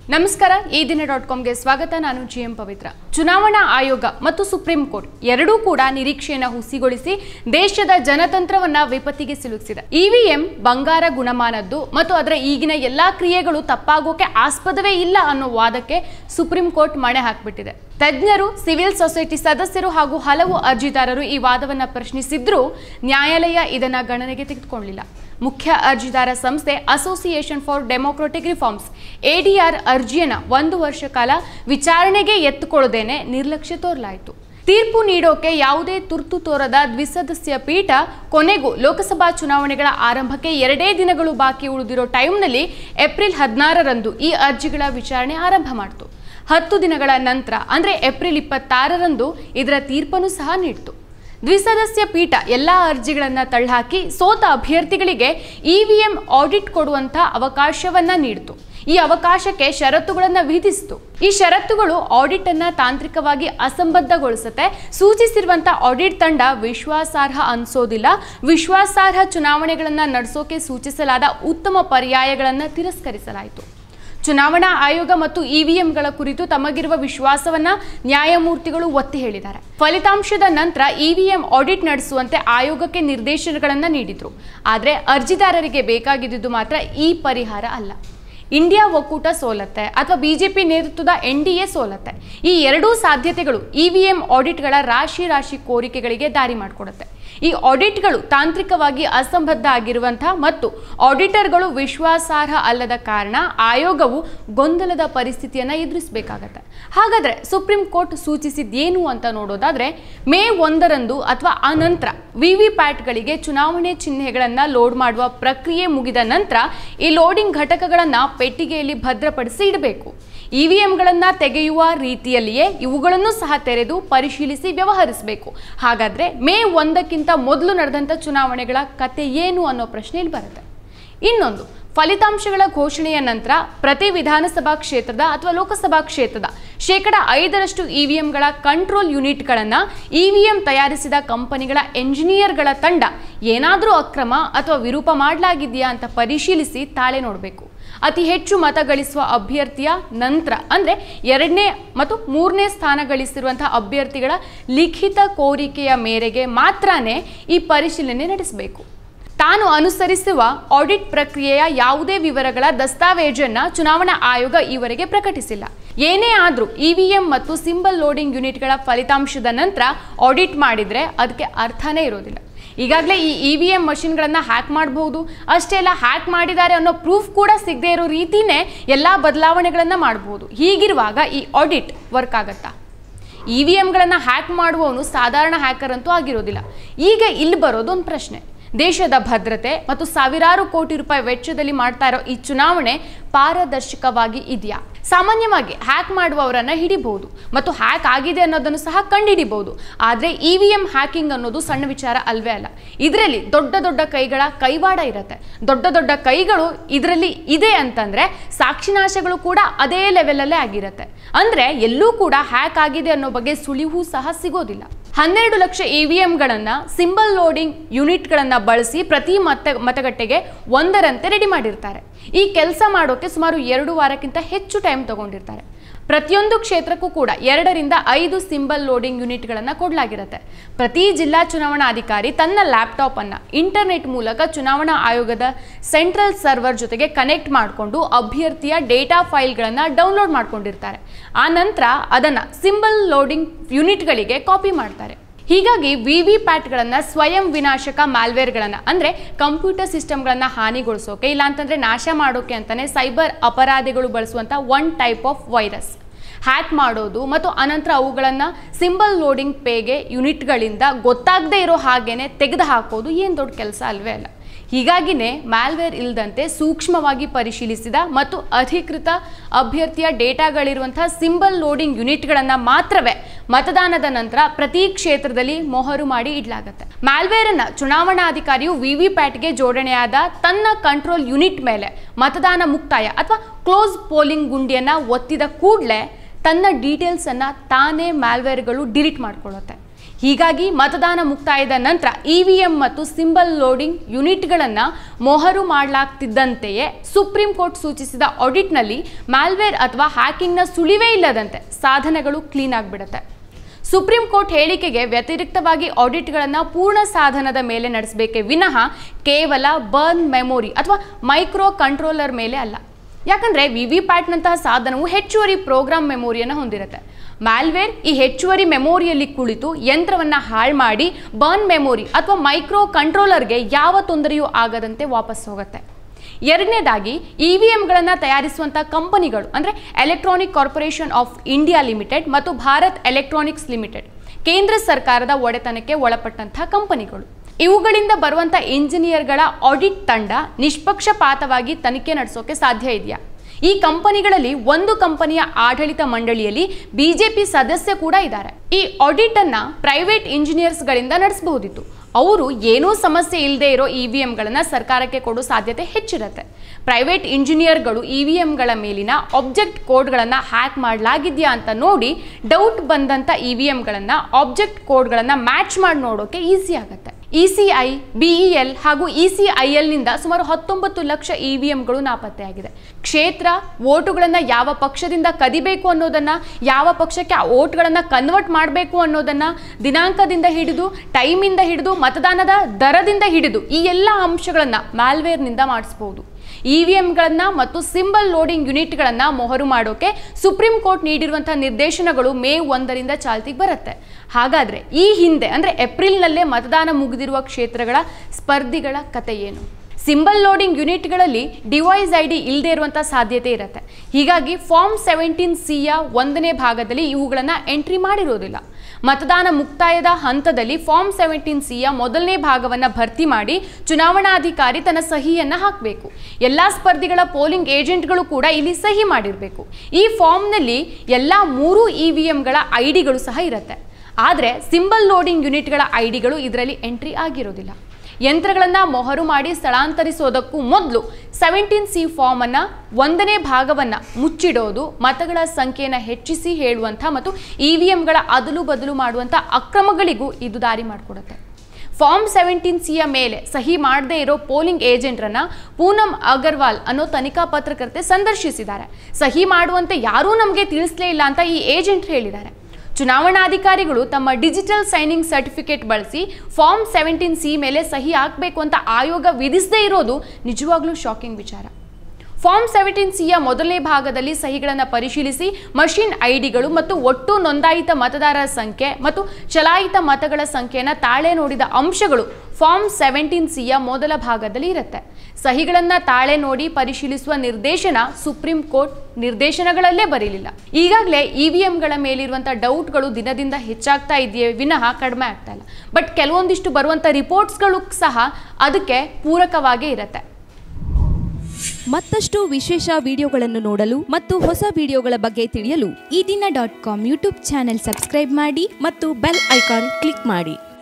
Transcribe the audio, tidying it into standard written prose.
ನಮಸ್ಕಾರ ಈ ದಿನ.com ಗೆ ಸ್ವಾಗತ. ನಾನು ಜಿಎಂ ಪವಿತ್ರ. ಚುನಾವಣಾ ಆಯೋಗ ಮತ್ತು ಸುಪ್ರೀಂ ಕೋರ್ಟ್ ಎರಡೂ ಕೂಡ ನಿರೀಕ್ಷೆಯನ್ನು ಹುಸಿಗೊಳಿಸಿ ದೇಶದ ಜನತಂತ್ರವನ್ನ ವಿಪತ್ತಿಗೆ ಸಿಲುಕಿಸಿದೆ. ಇವಿಎಂ ಬಂಗಾರ ಗುಣಮಾನದ್ದು ಮತ್ತು ಅದರ ಈಗಿನ ಎಲ್ಲಾ ಕ್ರಿಯೆಗಳು ತಪ್ಪಾಗೋಕೆ ಆಸ್ಪದವೇ ಇಲ್ಲ ಅನ್ನೋ ವಾದಕ್ಕೆ ಸುಪ್ರೀಂ ಕೋರ್ಟ್ ಮಣೆ ಹಾಕಿಬಿಟ್ಟಿದೆ. ತಜ್ಞರು, ಸಿವಿಲ್ ಸೊಸೈಟಿ ಸದಸ್ಯರು ಹಾಗೂ ಹಲವು ಅರ್ಜಿದಾರರು ಈ ವಾದವನ್ನ ಪ್ರಶ್ನಿಸಿದ್ರೂ ನ್ಯಾಯಾಲಯ ಇದನ್ನ ಗಣನೆಗೆ ತೆಗೆದುಕೊಳ್ಳಲಿಲ್ಲ. ಮುಖ್ಯ ಅರ್ಜಿದಾರ ಸಂಸ್ಥೆ association for democratic reforms ADR ಅರ್ಜಿಯನ್ನ 1 ವರ್ಷ ಕಾಲ ವಿಚಾರಣೆಗೆ ಎತ್ತುಕೊಳ್ಳದೇನೆ ನಿರ್ಲಕ್ಷ್ಯ ತೋರಲಾಯಿತು. ತೀರ್ಪು ನೀಡೋಕೆ ಯಾವುದೇ ತುರ್ತು ತೋರದ ದ್ವಿಸದಸ್ಯ ಪೀಠ ಕೊನೆಗೂ ಲೋಕಸಭಾ ಚುನಾವಣೆಗಳ ಆರಂಭಕ್ಕೆ 2 ದಿನಗಳು ಬಾಕಿ ಉಳಿದಿರೋ ಟೈಮ್ನಲ್ಲಿ ಏಪ್ರಿಲ್ 16ರಂದು ಈ ಅರ್ಜಿಗಳ ವಿಚಾರಣೆ ಆರಂಭ ಮಾಡಿತು. 10 ದಿನಗಳ ನಂತರ ಅಂದ್ರೆ ಏಪ್ರಿಲ್ 26ರಂದು ಇದರ ತೀರ್ಪನ್ನು ಸಹ ನೀಡಿತು. ದ್ವಿಸದಸ್ಯ ಪೀಠ ಎಲ್ಲಾ ಅರ್ಜಿಗಳನ್ನ ತಳ್ಳಹಾಕಿ ಸೋತ ಅಭ್ಯರ್ಥಿಗಳಿಗೆ ಇವಿಎಂ ಆಡಿಟ್ ಕೊಡುವಂತ ಅವಕಾಶವನ್ನ ನೀಡಿತು. ಈ ಅವಕಾಶಕ್ಕೆ ಷರತ್ತುಗಳನ್ನು ವಿಧಿಸಿತು. ಈ ಷರತ್ತುಗಳು ಆಡಿಟ್ ಅನ್ನ ತಾಂತ್ರಿಕವಾಗಿ ಅಸಂಬದ್ಧಗೊಳಿಸುತ್ತೆ. ಸೂಚಿಸಿರುವಂತ ಆಡಿಟ್ ತಂಡ ವಿಶ್ವಾಸಾರ್ಹ ಅನ್ಸೋದಿಲ್ಲ. ವಿಶ್ವಾಸಾರ್ಹ ಚುನಾವಣೆಗಳನ್ನ ನಡೆಸೋಕೆ ಸೂಚಿಸಲಾದ ಉತ್ತಮ ಪರ್ಯಾಯಗಳನ್ನ ತಿರಸ್ಕರಿಸಲಾಯಿತು. ಚುನಾವಣಾ ಆಯೋಗ ಮತ್ತು ಇವಿಎಂಗಳ ಕುರಿತು ತಮಗಿರುವ ವಿಶ್ವಾಸವನ್ನ ನ್ಯಾಯಮೂರ್ತಿಗಳು ಒತ್ತಿ ಹೇಳಿದ್ದಾರೆ. ಫಲಿತಾಂಶದ ನಂತರ ಇವಿಎಂ ಆಡಿಟ್ ನಡೆಸುವಂತೆ ಆಯೋಗಕ್ಕೆ ನಿರ್ದೇಶನಗಳನ್ನ ನೀಡಿದ್ರು. ಆದರೆ ಅರ್ಜಿದಾರರಿಗೆ ಬೇಕಾಗಿದ್ದು ಮಾತ್ರ ಈ ಪರಿಹಾರ ಅಲ್ಲ. ಇಂಡಿಯಾ ಒಕ್ಕೂಟ ಸೋಲತ್ತೆ ಅಥವಾ ಬಿಜೆಪಿ ನೇತೃತ್ವದ NDA ಸೋಲತ್ತೆ. ಈ ಎರಡೂ ಸಾಧ್ಯತೆಗಳು ಇವಿಎಂ ಆಡಿಟ್ಗಳ ರಾಶಿ ಕೋರಿಕೆಗಳಿಗೆ ದಾರಿ ಮಾಡಿಕೊಡುತ್ತೆ. ಈ ಆಡಿಟ್ಗಳು ತಾಂತ್ರಿಕವಾಗಿ ಅಸಂಬದ್ಧ ಆಗಿರುವಂತಹ ಮತ್ತು ಆಡಿಟರ್ಗಳು ವಿಶ್ವಾಸಾರ್ಹ ಅಲ್ಲದ ಕಾರಣ ಆಯೋಗವು ಗೊಂದಲದ ಪರಿಸ್ಥಿತಿಯನ್ನ ಎದುರಿಸಬೇಕಾಗತ್ತೆ. ಹಾಗಾದ್ರೆ ಸುಪ್ರೀಂ ಕೋರ್ಟ್ ಸೂಚಿಸಿದ್ದೇನು ಅಂತ ನೋಡೋದಾದ್ರೆ, ಮೇ 1ರಂದು ಅಥವಾ ಆ ನಂತರ ವಿವಿಪ್ಯಾಟ್ಗಳಿಗೆ ಚುನಾವಣೆ ಚಿಹ್ನೆಗಳನ್ನ ಲೋಡ್ ಮಾಡುವ ಪ್ರಕ್ರಿಯೆ ಮುಗಿದ ನಂತರ ಈ ಲೋಡಿಂಗ್ ಘಟಕಗಳನ್ನ ಪೆಟ್ಟಿಗೆಯಲ್ಲಿ ಭದ್ರಪಡಿಸಿ ಇಡಬೇಕು. ಇವಿಎಂಗಳನ್ನ ತೆಗೆಯುವ ರೀತಿಯಲ್ಲಿಯೇ ಇವುಗಳನ್ನು ಸಹ ತೆರೆದು ಪರಿಶೀಲಿಸಿ ವ್ಯವಹರಿಸಬೇಕು. ಹಾಗಾದ್ರೆ ಮೇ 1ಕ್ಕಿಂತ ಮೊದಲು ನಡೆದಂತ ಚುನಾವಣೆಗಳ ಕತೆ ಏನು ಅನ್ನೋ ಪ್ರಶ್ನೆ ಇಲ್ಲಿ ಬರುತ್ತೆ. ಇನ್ನೊಂದು, ಫಲಿತಾಂಶಗಳ ಘೋಷಣೆಯ ನಂತರ ಪ್ರತಿ ವಿಧಾನಸಭಾ ಕ್ಷೇತ್ರದ ಅಥವಾ ಲೋಕಸಭಾ ಕ್ಷೇತ್ರದ 5% ಇವಿಎಂಗಳ ಕಂಟ್ರೋಲ್ ಯೂನಿಟ್ಗಳನ್ನು ಇವಿಎಂ ತಯಾರಿಸಿದ ಕಂಪನಿಗಳ ಎಂಜಿನಿಯರ್ಗಳ ತಂಡ ಏನಾದರೂ ಅಕ್ರಮ ಅಥವಾ ವಿರೂಪ ಮಾಡಲಾಗಿದೆಯಾ ಅಂತ ಪರಿಶೀಲಿಸಿ ತಾಳೆ ನೋಡಬೇಕು. ಅತಿ ಹೆಚ್ಚು ಮತ ಗಳಿಸುವ ಅಭ್ಯರ್ಥಿಯ ನಂತರ ಅಂದ್ರೆ 2ನೇ ಮತ್ತು 3ನೇ ಸ್ಥಾನ ಗಳಿಸಿರುವಂತಹ ಅಭ್ಯರ್ಥಿಗಳ ಲಿಖಿತ ಕೋರಿಕೆಯ ಮೇರೆಗೆ ಮಾತ್ರನೇ ಈ ಪರಿಶೀಲನೆ ನಡೆಸಬೇಕು. ತಾನು ಅನುಸರಿಸುವ ಆಡಿಟ್ ಪ್ರಕ್ರಿಯೆಯ ಯಾವುದೇ ವಿವರಗಳ ದಸ್ತಾವೇಜನ್ನ ಚುನಾವಣಾ ಆಯೋಗ ಈವರೆಗೆ ಪ್ರಕಟಿಸಿಲ್ಲ. ಏನೇ ಆದ್ರೂ ಇವಿಎಂ ಮತ್ತು ಸಿಂಬಲ್ ಲೋಡಿಂಗ್ ಯೂನಿಟ್ಗಳ ಫಲಿತಾಂಶದ ನಂತರ ಆಡಿಟ್ ಮಾಡಿದ್ರೆ ಅದಕ್ಕೆ ಅರ್ಥನೇ ಇರೋದಿಲ್ಲ. ಈಗಾಗಲೇ ಈ ಇವಿಎಂ ಮಷಿನ್ಗಳನ್ನು ಹ್ಯಾಕ್ ಮಾಡಬಹುದು. ಅಷ್ಟೇ ಅಲ್ಲ, ಹ್ಯಾಕ್ ಮಾಡಿದ್ದಾರೆ ಅನ್ನೋ ಪ್ರೂಫ್ ಕೂಡ ಸಿಗದೆ ಇರೋ ರೀತಿನೇ ಎಲ್ಲ ಬದಲಾವಣೆಗಳನ್ನು ಮಾಡಬಹುದು. ಹೀಗಿರುವಾಗ ಈ ಆಡಿಟ್ ವರ್ಕ್ ಆಗತ್ತಾ? ಇವಿಎಂಗಳನ್ನು ಹ್ಯಾಕ್ ಮಾಡುವವನು ಸಾಧಾರಣ ಹ್ಯಾಕರ್ ಅಂತೂ ಆಗಿರೋದಿಲ್ಲ. ಈಗ ಇಲ್ಲಿ ಬರೋದು ಒಂದು ಪ್ರಶ್ನೆ. ದೇಶದ ಭದ್ರತೆ ಮತ್ತು ಸಾವಿರಾರು ಕೋಟಿ ರೂಪಾಯಿ ವೆಚ್ಚದಲ್ಲಿ ಮಾಡ್ತಾ ಇರೋ ಈ ಚುನಾವಣೆ ಪಾರದರ್ಶಕವಾಗಿ ಇದೆಯಾ? ಸಾಮಾನ್ಯವಾಗಿ ಹ್ಯಾಕ್ ಮಾಡುವವರನ್ನ ಹಿಡಿಬಹುದು ಮತ್ತು ಹ್ಯಾಕ್ ಆಗಿದೆ ಅನ್ನೋದನ್ನು ಸಹ ಕಂಡುಹಿಡಿಬಹುದು. ಆದರೆ ಇವಿಎಂ ಹ್ಯಾಕಿಂಗ್ ಅನ್ನೋದು ಸಣ್ಣ ವಿಚಾರ ಅಲ್ವೇ ಅಲ್ಲ. ಇದರಲ್ಲಿ ದೊಡ್ಡ ಕೈಗಳ ಕೈವಾಡ ಇರುತ್ತೆ. ದೊಡ್ಡ ಕೈಗಳು ಇದರಲ್ಲಿ ಇದೆ ಅಂತಂದ್ರೆ ಸಾಕ್ಷಿನಾಶಗಳು ಕೂಡ ಅದೇ ಲೆವೆಲಲ್ಲೇ ಆಗಿರುತ್ತೆ. ಅಂದ್ರೆ ಎಲ್ಲೂ ಕೂಡ ಹ್ಯಾಕ್ ಆಗಿದೆ ಅನ್ನೋ ಬಗ್ಗೆ ಸುಳಿವು ಸಹ ಸಿಗೋದಿಲ್ಲ. 12 ಲಕ್ಷ ಇವಿಎಂಗಳನ್ನ ಸಿಂಬಲ್ ಲೋಡಿಂಗ್ ಯೂನಿಟ್ಗಳನ್ನ ಬಳಸಿ ಪ್ರತಿ ಮತಗಟ್ಟೆಗೆ ಒಂದರಂತೆ ರೆಡಿ ಮಾಡಿರ್ತಾರೆ. ಈ ಕೆಲಸ ಮಾಡೋಕೆ ಸುಮಾರು 2 ವಾರಕ್ಕಿಂತ ಹೆಚ್ಚು ಟೈಮ್ ತಗೊಂಡಿರ್ತಾರೆ. ಪ್ರತಿಯೊಂದು ಕ್ಷೇತ್ರಕ್ಕೂ ಕೂಡ 2 ರಿಂದ 5 ಸಿಂಬಲ್ ಲೋಡಿಂಗ್ ಯೂನಿಟ್ಗಳನ್ನ ಕೊಡಲಾಗಿರುತ್ತೆ. ಪ್ರತಿ ಜಿಲ್ಲಾ ಚುನಾವಣಾಧಿಕಾರಿ ತನ್ನ ಲ್ಯಾಪ್ಟಾಪ್ ಅನ್ನ ಇಂಟರ್ನೆಟ್ ಮೂಲಕ ಚುನಾವಣಾ ಆಯೋಗದ ಸೆಂಟ್ರಲ್ ಸರ್ವರ್ ಜೊತೆಗೆ ಕನೆಕ್ಟ್ ಮಾಡಿಕೊಂಡು ಅಭ್ಯರ್ಥಿಯ ಡೇಟಾ ಫೈಲ್ಗಳನ್ನ ಡೌನ್ಲೋಡ್ ಮಾಡ್ಕೊಂಡಿರ್ತಾರೆ. ಆ ನಂತರ ಅದನ್ನ ಸಿಂಬಲ್ ಲೋಡಿಂಗ್ ಯೂನಿಟ್ಗಳಿಗೆ ಕಾಪಿ ಮಾಡ್ತಾರೆ. ಹೀಗಾಗಿ ವಿವಿಪ್ಯಾಟ್ಗಳನ್ನ ಸ್ವಯಂ ವಿನಾಶಕ ಮ್ಯಾಲ್ವೇರ್ಗಳನ್ನ ಅಂದ್ರೆ ಕಂಪ್ಯೂಟರ್ ಸಿಸ್ಟಮ್ಗಳನ್ನ ಹಾನಿಗೊಳಿಸೋಕೆ ಇಲ್ಲಾಂತಂದ್ರೆ ನಾಶ ಮಾಡೋಕೆ ಅಂತಾನೆ ಸೈಬರ್ ಅಪರಾಧಿಗಳು ಬಳಸುವಂತ one type of virus hack ಮಾಡೋದು ಮತ್ತು ಅನಂತರ ಅವುಗಳನ್ನ ಸಿಂಬಲ್ ಲೋಡಿಂಗ್ ಪೇಗೆ ಯೂನಿಟ್ಗಳಿಂದ ಗೊತ್ತಾಗದೇ ಇರೋ ಹಾಗೇನೆ ತೆಗೆದು ಹಾಕೋದು ಏನು ದೊಡ್ಡ ಕೆಲಸ ಅಲ್ವೇ ಅಲ್ಲ. ಹೀಗಾಗಿನೇ ಮ್ಯಾಲ್ವೇರ್ ಇಲ್ಲದಂತೆ ಸೂಕ್ಷ್ಮವಾಗಿ ಪರಿಶೀಲಿಸಿದ ಮತ್ತು ಅಧಿಕೃತ ಅಭ್ಯರ್ಥಿಯ ಡೇಟಾಗಳಿರುವಂತಹ ಸಿಂಬಲ್ ಲೋಡಿಂಗ್ ಯೂನಿಟ್ಗಳನ್ನು ಮಾತ್ರವೇ ಮತದಾನದ ನಂತರ ಪ್ರತಿ ಕ್ಷೇತ್ರದಲ್ಲಿ ಮೊಹರು ಮಾಡಿ ಇಡಲಾಗುತ್ತೆ. ಮ್ಯಾಲ್ವೇರ್ ಅನ್ನ ಚುನಾವಣಾಧಿಕಾರಿಯು ವಿವಿಪ್ಯಾಟ್ಗೆ ಜೋಡಣೆಯಾದ ತನ್ನ ಕಂಟ್ರೋಲ್ ಯೂನಿಟ್ ಮೇಲೆ ಮತದಾನ ಮುಕ್ತಾಯ ಅಥವಾ ಕ್ಲೋಸ್ ಪೋಲಿಂಗ್ ಗುಂಡಿಯನ್ನ ಒತ್ತಿದ ಕೂಡಲೇ ತನ್ನ ಡೀಟೇಲ್ಸ್ ಅನ್ನ ತಾನೇ ಮ್ಯಾಲ್ವೇರ್ಗಳು ಡಿಲೀಟ್ ಮಾಡ್ಕೊಳ್ಳುತ್ತೆ. ಹೀಗಾಗಿ ಮತದಾನ ಮುಕ್ತಾಯದ ನಂತರ ಇವಿಎಂ ಮತ್ತು ಸಿಂಬಲ್ ಲೋಡಿಂಗ್ ಯೂನಿಟ್ಗಳನ್ನು ಮೊಹರು ಮಾಡಲಾಗ್ತಿದ್ದಂತೆಯೇ ಸುಪ್ರೀಂ ಕೋರ್ಟ್ ಸೂಚಿಸಿದ ಆಡಿಟ್ನಲ್ಲಿ ಮ್ಯಾಲ್ವೇರ್ ಅಥವಾ ಹ್ಯಾಕಿಂಗ್ನ ಸುಳಿವೇ ಇಲ್ಲದಂತೆ ಸಾಧನಗಳು ಕ್ಲೀನ್ ಆಗಿಬಿಡುತ್ತೆ. ಸುಪ್ರೀಂ ಕೋರ್ಟ್ ಹೇಳಿಕೆಗೆ ವ್ಯತಿರಿಕ್ತವಾಗಿ ಆಡಿಟ್ಗಳನ್ನು ಪೂರ್ಣ ಸಾಧನದ ಮೇಲೆ ನಡೆಸಬೇಕೇ ವಿನಃ ಕೇವಲ ಬರ್ನ್ ಮೆಮೊರಿ ಅಥವಾ ಮೈಕ್ರೋ ಕಂಟ್ರೋಲರ್ ಮೇಲೆ ಅಲ್ಲ. ಯಾಕಂದರೆ ವಿವಿಪ್ಯಾಟ್ನಂತಹ ಸಾಧನವು ಹೆಚ್ಚುವರಿ ಪ್ರೋಗ್ರಾಮ್ ಮೆಮೊರಿಯನ್ನು ಹೊಂದಿರುತ್ತೆ. ಮ್ಯಾಲ್ವೇರ್ ಈ ಹೆಚ್ಚುವರಿ ಮೆಮೊರಿಯಲ್ಲಿ ಕುಳಿತು ಯಂತ್ರವನ್ನು ಹಾಳು ಮಾಡಿ ಬರ್ನ್ ಮೆಮೊರಿ ಅಥವಾ ಮೈಕ್ರೋ ಕಂಟ್ರೋಲರ್ಗೆ ಯಾವ ತೊಂದರೆಯೂ ಆಗದಂತೆ ವಾಪಸ್ ಹೋಗುತ್ತೆ. ಎರಡನೇದಾಗಿ ಇವಿಎಂಗಳನ್ನು ತಯಾರಿಸುವಂಥ ಕಂಪನಿಗಳು ಅಂದರೆ electronic corporation of India limited ಮತ್ತು ಭಾರತ್ ಎಲೆಕ್ಟ್ರಾನಿಕ್ಸ್ ಲಿಮಿಟೆಡ್ ಕೇಂದ್ರ ಸರ್ಕಾರದ ಒಡೆತನಕ್ಕೆ ಒಳಪಟ್ಟಂಥ ಕಂಪನಿಗಳು. ಇವುಗಳಿಂದ ಬರುವಂಥ ಇಂಜಿನಿಯರ್ಗಳ ಆಡಿಟ್ ತಂಡ ನಿಷ್ಪಕ್ಷಪಾತವಾಗಿ ತನಿಖೆ ನಡೆಸೋಕೆ ಸಾಧ್ಯ ಇದೆಯಾ? ಈ ಕಂಪನಿಗಳಲ್ಲಿ ಒಂದು ಕಂಪನಿಯ ಆಡಳಿತ ಮಂಡಳಿಯಲ್ಲಿ ಬಿಜೆಪಿ ಸದಸ್ಯ ಕೂಡ ಇದ್ದಾರೆ. ಈ ಆಡಿಟ್ ಅನ್ನ ಪ್ರೈವೇಟ್ ಇಂಜಿನಿಯರ್ಸ್ಗಳಿಂದ ನಡೆಸಬಹುದಿತ್ತು. ಅವರು ಏನೂ ಸಮಸ್ಯೆ ಇಲ್ಲದೆ ಇರೋ ಇವಿಎಂಗಳನ್ನು ಸರ್ಕಾರಕ್ಕೆ ಕೊಡೋ ಸಾಧ್ಯತೆ ಹೆಚ್ಚಿರುತ್ತೆ. ಪ್ರೈವೇಟ್ ಇಂಜಿನಿಯರ್ಗಳು ಇವಿಎಂಗಳ ಮೇಲಿನ ಆಬ್ಜೆಕ್ಟ್ ಕೋಡ್ಗಳನ್ನು ಹ್ಯಾಕ್ ಮಾಡಲಾಗಿದೆಯಾ ಅಂತ ನೋಡಿ ಡೌಟ್ ಬಂದಂಥ ಇವಿಎಂಗಳನ್ನು ಆಬ್ಜೆಕ್ಟ್ ಕೋಡ್ಗಳನ್ನು ಮ್ಯಾಚ್ ಮಾಡಿ ನೋಡೋಕೆ ಈಸಿ ಆಗುತ್ತೆ. ಇಸಿಐ, ಬಿಇಎಲ್ ಹಾಗೂ ಇಸಿಐಎಲ್ನಿಂದ ಸುಮಾರು 19 ಲಕ್ಷ ಇವಿಎಂಗಳು ನಾಪತ್ತೆಯಾಗಿದೆ. ಕ್ಷೇತ್ರ ವೋಟುಗಳನ್ನು ಯಾವ ಪಕ್ಷದಿಂದ ಕದಿಬೇಕು ಅನ್ನೋದನ್ನು, ಯಾವ ಪಕ್ಷಕ್ಕೆ ಆ ವೋಟ್ಗಳನ್ನು ಕನ್ವರ್ಟ್ ಮಾಡಬೇಕು ಅನ್ನೋದನ್ನು, ದಿನಾಂಕದಿಂದ ಹಿಡಿದು ಟೈಮಿಂದ ಹಿಡಿದು ಮತದಾನದ ದರದಿಂದ ಹಿಡಿದು ಈ ಎಲ್ಲ ಅಂಶಗಳನ್ನು ಮ್ಯಾಲ್ವೇರ್ನಿಂದ ಮಾಡಿಸ್ಬೋದು. ಇವಿಎಂಗಳನ್ನು ಮತ್ತು ಸಿಂಬಲ್ ಲೋಡಿಂಗ್ ಯೂನಿಟ್ಗಳನ್ನು ಮೊಹರು ಮಾಡೋಕೆ ಸುಪ್ರೀಂ ಕೋರ್ಟ್ ನೀಡಿರುವಂಥ ನಿರ್ದೇಶನಗಳು ಮೇ 1ರಿಂದ ಚಾಲ್ತಿಗೆ ಬರುತ್ತೆ. ಹಾಗಾದರೆ ಈ ಹಿಂದೆ ಅಂದರೆ ಏಪ್ರಿಲ್ನಲ್ಲೇ ಮತದಾನ ಮುಗಿದಿರುವ ಕ್ಷೇತ್ರಗಳ ಸ್ಪರ್ಧಿಗಳ ಕತೆ ಏನು? ಸಿಂಬಲ್ ಲೋಡಿಂಗ್ ಯೂನಿಟ್ಗಳಲ್ಲಿ ಡಿವೈಸ್ ಐಡಿ ಇಲ್ಲದೆ ಇರುವಂಥ ಸಾಧ್ಯತೆ ಇರುತ್ತೆ. ಹೀಗಾಗಿ ಫಾರ್ಮ್ 17C ಯ 1ನೇ ಭಾಗದಲ್ಲಿ ಇವುಗಳನ್ನು ಎಂಟ್ರಿ ಮಾಡಿರೋದಿಲ್ಲ. ಮತದಾನ ಮುಕ್ತಾಯದ ಹಂತದಲ್ಲಿ ಫಾರ್ಮ್ 17C ಯ 1ನೇ ಭಾಗವನ್ನು ಭರ್ತಿ ಮಾಡಿ ಚುನಾವಣಾಧಿಕಾರಿ ತನ್ನ ಸಹಿಯನ್ನು ಹಾಕಬೇಕು. ಎಲ್ಲ ಸ್ಪರ್ಧಿಗಳ ಪೋಲಿಂಗ್ ಏಜೆಂಟ್ಗಳು ಕೂಡ ಇಲ್ಲಿ ಸಹಿ ಮಾಡಿರಬೇಕು. ಈ ಫಾರ್ಮ್ನಲ್ಲಿ ಎಲ್ಲ 3 ಇವಿಎಂಗಳ ಐಡಿಗಳು ಸಹ ಇರುತ್ತೆ. ಆದರೆ ಸಿಂಬಲ್ ಲೋಡಿಂಗ್ ಯೂನಿಟ್ಗಳ ಐಡಿಗಳು ಇದರಲ್ಲಿ ಎಂಟ್ರಿ ಆಗಿರೋದಿಲ್ಲ. ಯಂತ್ರಗಳನ್ನು ಮೊಹರು ಮಾಡಿ ಸ್ಥಳಾಂತರಿಸೋದಕ್ಕೂ ಮೊದಲು 17C ಫಾರ್ಮ್ ಅನ್ನು 1ನೇ ಭಾಗವನ್ನು ಮುಚ್ಚಿಡೋದು ಮತಗಳ ಸಂಖ್ಯೆಯನ್ನು ಹೆಚ್ಚಿಸಿ ಹೇಳುವಂಥ ಮತ್ತು ಇವಿಎಂಗಳ ಅದಲು ಬದಲು ಮಾಡುವಂಥ ಅಕ್ರಮಗಳಿಗೂ ಇದು ದಾರಿ ಮಾಡಿಕೊಡುತ್ತೆ. ಫಾರ್ಮ್ 17C ಯ ಮೇಲೆ ಸಹಿ ಮಾಡದೇ ಇರೋ ಪೋಲಿಂಗ್ ಏಜೆಂಟ್ರನ್ನ ಪೂನಂ ಅಗರ್ವಾಲ್ ಅನ್ನೋ ತನಿಖಾ ಪತ್ರಕರ್ತೆ ಸಂದರ್ಶಿಸಿದ್ದಾರೆ. ಸಹಿ ಮಾಡುವಂತೆ ಯಾರೂ ನಮಗೆ ತಿಳಿಸಲೇ ಇಲ್ಲ ಅಂತ ಈ ಏಜೆಂಟ್ ಹೇಳಿದ್ದಾರೆ. ಚುನಾವಣಾಧಿಕಾರಿಗಳು ತಮ್ಮ ಡಿಜಿಟಲ್ ಸೈನಿಂಗ್ ಸರ್ಟಿಫಿಕೇಟ್ ಬಳಸಿ ಫಾರ್ಮ್ 17C ಮೇಲೆ ಸಹಿ ಹಾಕಬೇಕು ಅಂತ ಆಯೋಗ ವಿಧಿಸದೇ ಇರೋದು ನಿಜವಾಗ್ಲೂ ಶಾಕಿಂಗ್ ವಿಚಾರ. ಫಾರ್ಮ್ 17C ಯ 1ನೇ ಭಾಗದಲ್ಲಿ ಸಹಿಗಳನ್ನು ಪರಿಶೀಲಿಸಿ ಮಷಿನ್ ಐಡಿಗಳು ಮತ್ತು ಒಟ್ಟು ನೋಂದಾಯಿತ ಮತದಾರರ ಸಂಖ್ಯೆ ಮತ್ತು ಚಲಾಯಿತ ಮತಗಳ ಸಂಖ್ಯೆಯನ್ನು ತಾಳೆ ನೋಡಿದ ಅಂಶಗಳು ಫಾರ್ಮ್ 17C ಯ 1ಲ ಭಾಗದಲ್ಲಿ ಇರುತ್ತೆ. ಸಹಿಗಳನ್ನು ತಾಳೆ ನೋಡಿ ಪರಿಶೀಲಿಸುವ ನಿರ್ದೇಶನ ಸುಪ್ರೀಂ ಕೋರ್ಟ್ ನಿರ್ದೇಶನಗಳಲ್ಲೇ ಬರೀಲಿಲ್ಲ. ಈಗಾಗಲೇ ಇವಿಎಂಗಳ ಮೇಲಿರುವಂಥ ಡೌಟ್ಗಳು ದಿನದಿಂದ ಹೆಚ್ಚಾಗ್ತಾ ಇದೆಯೇ ವಿನಃ ಕಡಿಮೆ ಆಗ್ತಾ ಇಲ್ಲ. ಬಟ್ ಕೆಲವೊಂದಿಷ್ಟು ಬರುವಂಥ ರಿಪೋರ್ಟ್ಸ್ಗಳು ಸಹ ಅದಕ್ಕೆ ಪೂರಕವಾಗೇ ಇರುತ್ತೆ. ಮತ್ತಷ್ಟು ವಿಶೇಷ ವಿಡಿಯೋಗಳನ್ನು ನೋಡಲು ಮತ್ತು ಹೊಸ ವಿಡಿಯೋಗಳ ಬಗ್ಗೆ ತಿಳಿಯಲು eDina.com ಯೂಟ್ಯೂಬ್ ಚಾನೆಲ್ ಸಬ್ಸ್ಕ್ರೈಬ್ ಮಾಡಿ ಮತ್ತು ಬೆಲ್ ಐಕಾನ್ ಕ್ಲಿಕ್ ಮಾಡಿ.